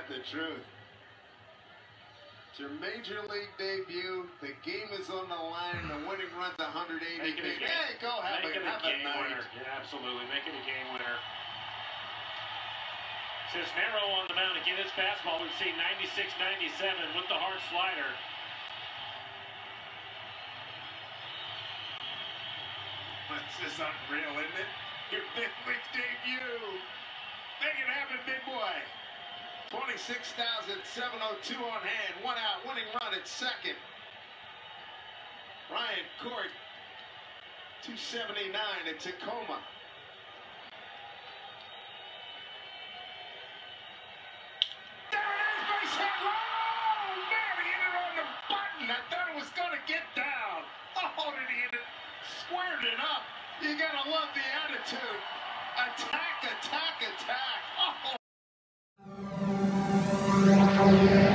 the truth. It's your major league debut. The game is on the line. The winning run's 180 feet. Hey, go have a game winner. Yeah, absolutely. Make it a game winner. Cisnero on the mound again. This fastball we've seen 96-97 with the hard slider. That's just unreal, isn't it? Your big league debut. Make it happen, big boy. 26,702 on hand. One out, winning run at second. Ryan Court, 279 at Tacoma. There it is, base hit. Oh, man, he hit it on the button. I thought it was going to get down. Oh, did he hit it? Squared it up. You got to love the attitude. Attack, attack, attack. Oh.